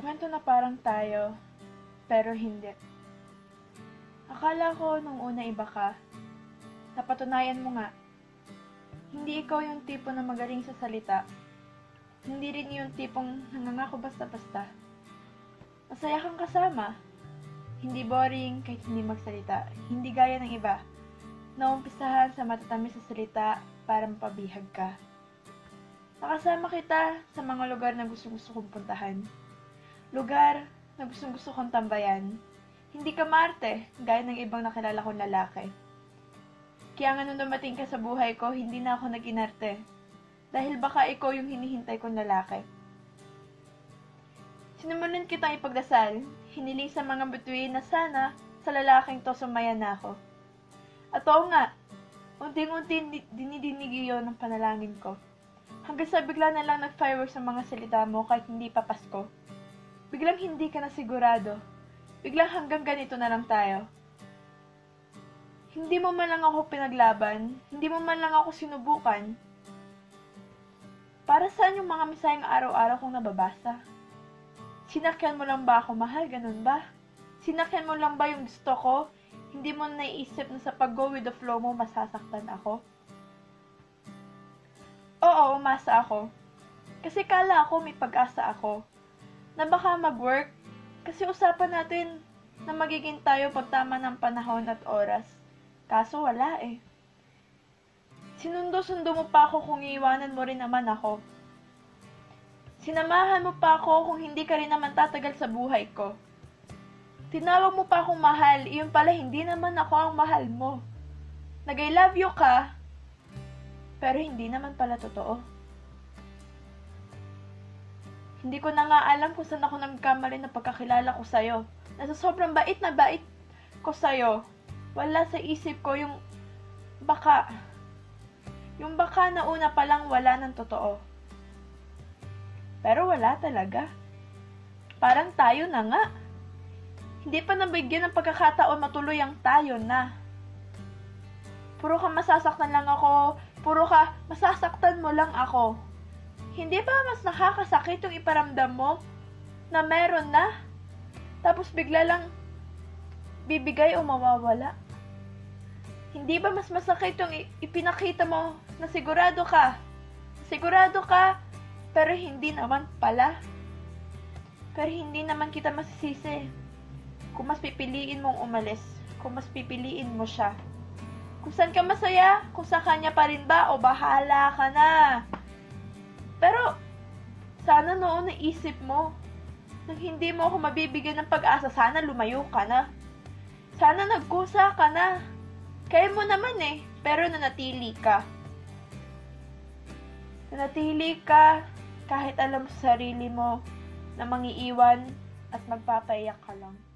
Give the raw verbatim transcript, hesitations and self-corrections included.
Kwento na parang tayo, pero hindi. Akala ko nung una iba ka. Napatunayan mo nga. Hindi ikaw yung tipo na magaling sa salita. Hindi rin yung tipong nangangako basta-basta. Masaya kang kasama. Hindi boring kahit hindi magsalita. Hindi gaya ng iba. Naumpisahan sa matatamis sa salita para mapabihag ka. Nakasama kita sa mga lugar na gusto-gusto kong puntahan. Lugar na gustong-gusto kong tambayan. Hindi ka marte, gaya ng ibang nakilala kong lalaki. Kaya nga nung dumating ka sa buhay ko, hindi na ako nag-inarte. Dahil baka ikaw yung hinihintay kong lalaki. Sinumulan kitang ipagdasal, hiniling sa mga bituin na sana sa lalaking to sumaya na ako. At oo nga, unting-unting dinidinig yun ng panalangin ko. Hanggang sa bigla na lang nag-fireworks sa mga salita mo kahit hindi pa Pasko. Biglang hindi ka na sigurado. Biglang hanggang ganito na lang tayo. Hindi mo man lang ako pinaglaban, hindi mo man lang ako sinubukan. Para saan yung mga misayang araw-araw kong nababasa? Sinakyan mo lang ba ako mahal, ganun ba? Sinakyan mo lang ba yung gusto ko? Hindi mo naiisip na sa pag-go with the flow mo masasaktan ako? Oo, umasa ako. Kasi kala ako may pag-asa ako. Na baka mag-work. Kasi usapan natin na magiging tayo pagtama ng panahon at oras. Kaso wala eh. Sinundo-sundo mo pa ako kung iiwanan mo rin naman ako. Sinamahan mo pa ako kung hindi ka rin naman tatagal sa buhay ko. Tinawag mo pa akong mahal, iyon pala hindi naman ako ang mahal mo. Nag-I love you ka, pero hindi naman pala totoo. Hindi ko na nga alam kung saan ako nagkamali na pagkakilala ko sa'yo. Nasa sobrang bait na bait ko sa'yo. Wala sa isip ko yung baka. Yung baka na una palang wala ng totoo. Pero wala talaga. Parang tayo na nga. Hindi pa nabigyan ng pagkakataon matuloy ang tayo na. Puro ka masasaktan lang ako. Puro ka masasaktan mo lang ako. Hindi ba mas nakakasakit yung iparamdam mo na meron na? Tapos bigla lang bibigay o mawawala? Hindi ba mas masakit yung ipinakita mo na sigurado ka? Sigurado ka, pero hindi naman pala. Pero hindi naman kita masisisi. Kung mas pipiliin mong umalis, kung mas pipiliin mo siya. Kung saan ka masaya, kung sa kanya pa rin ba, o bahala ka na. Pero, sana noon naisip mo, nang hindi mo ako mabibigyan ng pag-asa, sana lumayo ka na. Sana nagkusa ka na. Kaya mo naman eh, pero nanatili ka. Nanatili ka kahit alam sa sarili mo na mangiiwan at magpapaiyak ka lang.